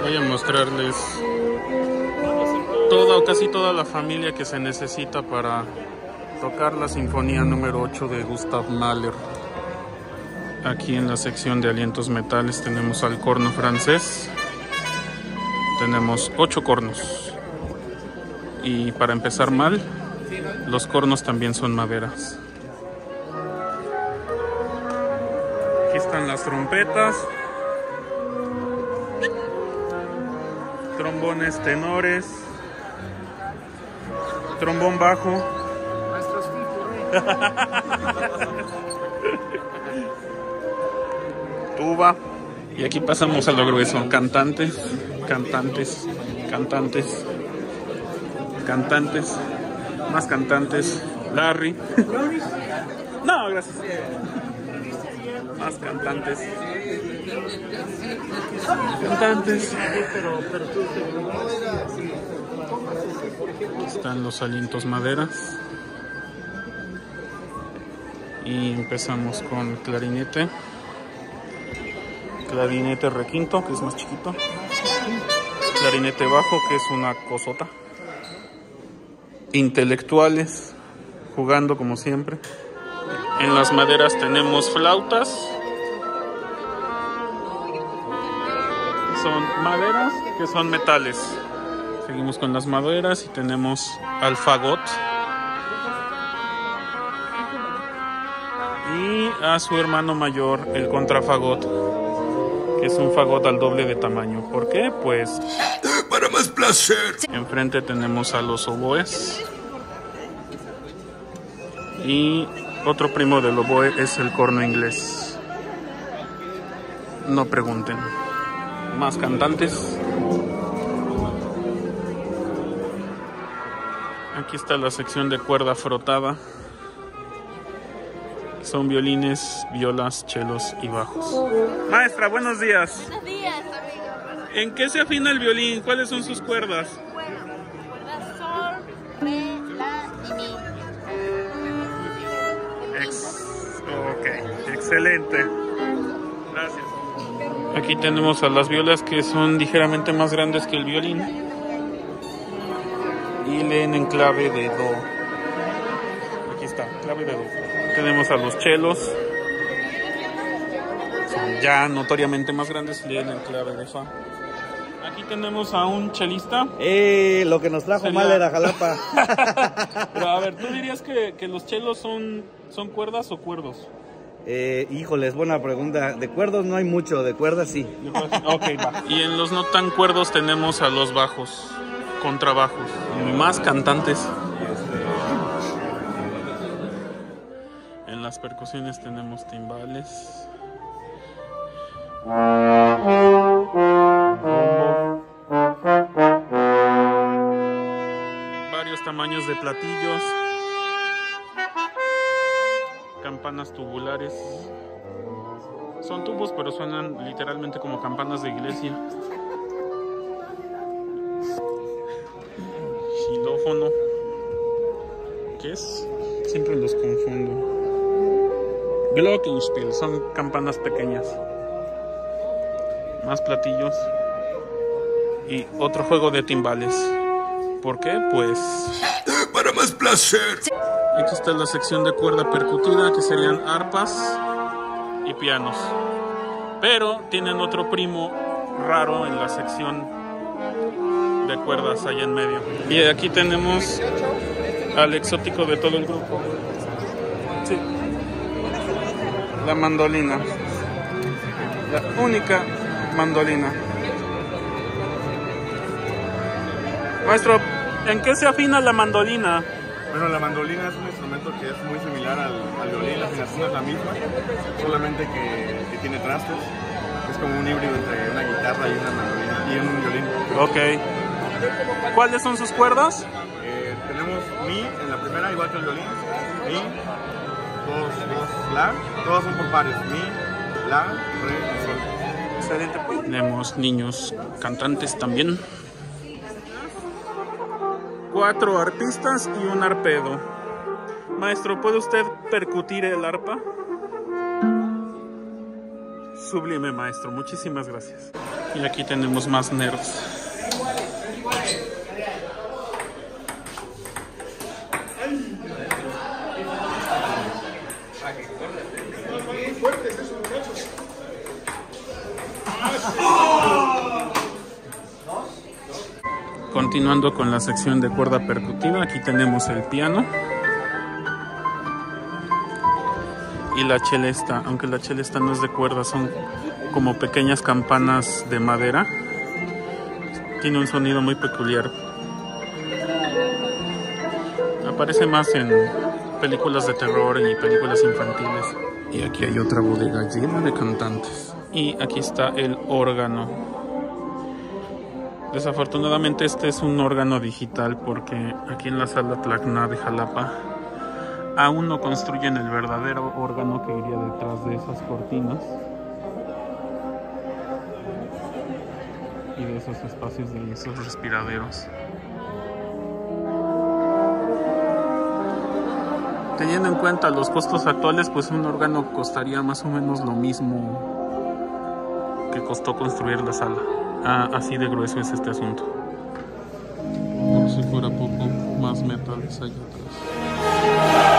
Voy a mostrarles toda o casi toda la familia que se necesita para tocar la Sinfonía número 8 de Gustav Mahler. Aquí en la sección de alientos metales tenemos al corno francés. Tenemos 8 cornos. Y para empezar mal, los cornos también son maderas. Aquí están las trompetas, trombones tenores, trombón bajo, tuba. Y aquí pasamos a lo grueso: cantantes, cantantes, cantantes, cantantes, más cantantes. Larry. No, gracias. Más cantantes. Cantantes. Aquí están los alientos maderas. Y empezamos con clarinete. Clarinete requinto, que es más chiquito. Clarinete bajo, que es una cosota. Intelectuales, jugando como siempre. En las maderas tenemos flautas. Son maderas que son metales. Seguimos con las maderas y tenemos al fagot. Y a su hermano mayor, el contrafagot, que es un fagot al doble de tamaño. ¿Por qué? Pues para más placer. Enfrente tenemos a los oboes. Y otro primo del oboe es el corno inglés. No pregunten. Más cantantes. Aquí está la sección de cuerda frotada. Son violines, violas, chelos y bajos. Maestra, buenos días. Buenos días, amigo. ¿En qué se afina el violín? ¿Cuáles son sus cuerdas? Cuerdas sol, re, la y mi. Ok, excelente. Gracias. Aquí tenemos a las violas, que son ligeramente más grandes que el violín. Y leen en clave de do. Aquí está, clave de do. Tenemos a los chelos. Son ya notoriamente más grandes, leen en clave de fa. Aquí tenemos a un chelista. Lo que nos trajo Mahler a Jalapa. Pero a ver, ¿tú dirías que los chelos son cuerdas o cuerdos? Híjole, es buena pregunta. De cuerdos no hay mucho, de cuerdas sí. Ok, va. Y en los no tan cuerdos tenemos a los bajos, contrabajos, más cantantes. En las percusiones tenemos timbales, varios tamaños de platillos, campanas tubulares. Son tubos, pero suenan literalmente como campanas de iglesia. Xilófono. ¿Qué es? Siempre los confundo. Glockenspiel, son campanas pequeñas. Más platillos. Y otro juego de timbales. ¿Por qué? Pues para más placer. aquí está la sección de cuerda percutida, que serían arpas y pianos. Pero tienen otro primo raro en la sección de cuerdas allá en medio. Y aquí tenemos al exótico de todo el grupo. Sí. La mandolina. La única mandolina. Maestro, ¿en qué se afina la mandolina? Bueno, la mandolina es un instrumento que es muy similar al violín, la afinación es la misma, solamente que tiene trastes. Es como un híbrido entre una guitarra y una mandolina y un violín. Ok. ¿Cuáles son sus cuerdas? Tenemos mi en la primera, igual que el violín. Mi, dos, la. Todas son por pares. Mi, la, re y sol. Excelente. Tenemos niños cantantes también. 4 arpistas y un arpedo. Maestro, ¿puede usted percutir el arpa? Sublime, maestro. Muchísimas gracias. Y aquí tenemos más nerds. Continuando con la sección de cuerda percutiva, aquí tenemos el piano y la chelesta, aunque la chelesta no es de cuerda, son como pequeñas campanas de madera. Tiene un sonido muy peculiar. Aparece más en películas de terror y películas infantiles. Y aquí hay otra bodega llena de cantantes. Y aquí está el órgano. Desafortunadamente este es un órgano digital porque aquí en la sala Tlacna de Jalapa aún no construyen el verdadero órgano que iría detrás de esas cortinas y de esos espacios de esos respiraderos. Teniendo en cuenta los costos actuales, pues un órgano costaría más o menos lo mismo que costó construir la sala. Así de grueso es este asunto. Por si fuera poco, más metales allá atrás.